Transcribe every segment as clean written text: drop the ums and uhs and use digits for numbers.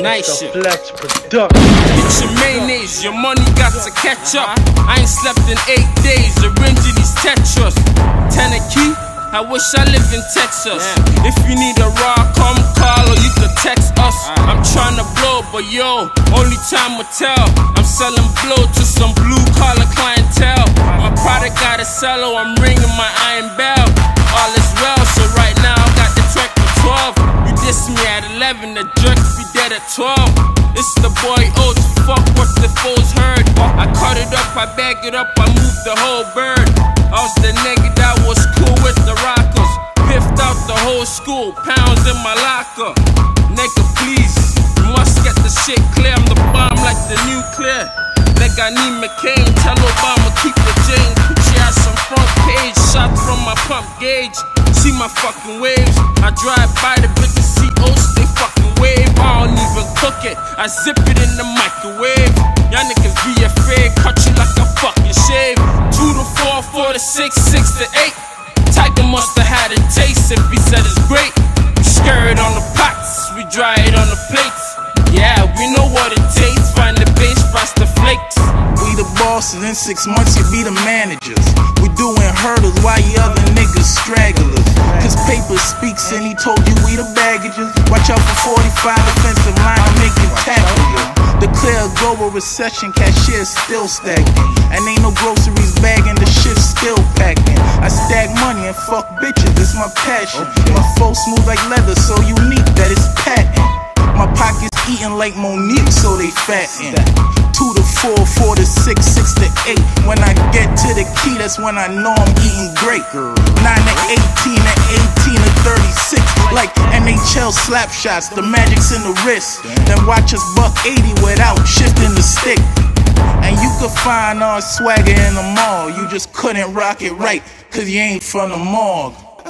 Nice shit. Flex production. Get your mayonnaise, your money got to catch up. I ain't slept in 8 days, arranging these Tetris. Tennessee, I wish I lived in Texas. If you need a ride, come call or you can text us. I'm trying to blow, but yo, only time will tell. I'm selling blow to some blue collar clientele. My product got a cello, I'm ringing my iron bell. All is well, so right now I got the track for 12. You diss me at 11, the jerk be dead at 12. It's the boy Oats, fuck what the foes heard. I cut it up, I bag it up, I moved the whole bird. I was the nigga that was cool with the rockers. Piffed out the whole school, pounds in my locker. Nigga, please, you must get the shit clear. I'm the bomb like the nuclear. Nigga, I need McCain, tell Obama keep the chain. Put your ass on front page, shot from my pump gauge. See my fucking waves, I drive by the bitches, see Oats, they fucking wave. I don't even cook it, I zip it in the microwave. Y'all niggas be afraid, cut you like a fucking shave. 2 to 4, 4 to 6, 6 to 8. Tiger musta had a taste if he said it's great. We stir it on the pots, we dry it on the plates. Yeah, we know what it takes, find the base, frost the flakes. We the bosses, in 6 months you be the managers. We doing hurdles while you other niggas stragglers. Cause paper speaks and he told you we the baggages. Watch out for 45 defensive line to make you tackle you. Declare a global recession, cashiers still stacking. And ain't no groceries bagging, the shit still packing. I stack money and fuck bitches, it's my passion. My flow smooth like leather, so unique that it's patent. My pockets eating like Monique, so they fatten. 2 to 4, 4 to 6, 6 to 8. When I get to the key, that's when I know I'm eating great. 9 to 18 to 18 to 36. Like NHL slap shots, the magic's in the wrist. Then watch us buck 80 without shifting the stick. And you could find our swagger in the mall. You just couldn't rock it right, cause you ain't from the morgue.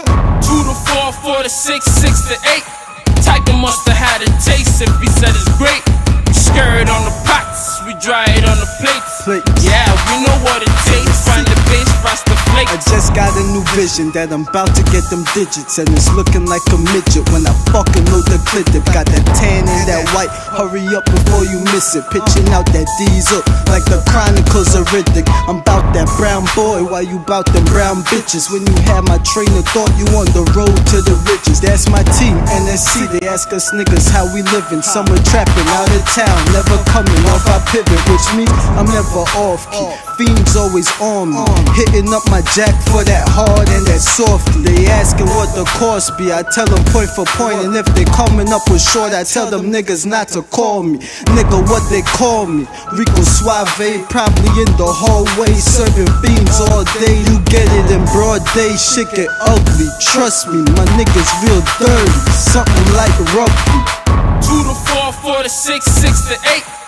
2 to 4, 4 to 6, 6 to 8. Tiger musta had a taste if he said it's great. We stir it on the pots, we dry it on the plates. Yeah, we know what it takes, find the base, frost the flakes. I just got a new vision that I'm about to get them digits. And it's looking like a midget when I fucking load the clip. Got that tan and that white, hurry up before you miss it. Pitching out that diesel like the Chronicles of Riddick. I'm bout that brown boy while you bout them brown bitches. When you had my train of thought, you on the road to the riches. That's my team, NSC. They ask us niggas how we living. Summer trapping out of town, never coming off our pivot. Which means I'm never off key, fiends always on me. Hitting up my jack for that hard and that soft. They asking what the cost be, I tell them point for point. And if they coming up with short, I tell them niggas not to call me. Nigga, what they call me? Rico Suave, probably in the hallway, serving fiends all day. You get it in broad day, shit get ugly. Trust me, my niggas real dirty, something like rugby. 2 to 4, 4 to 6, 6 to 8.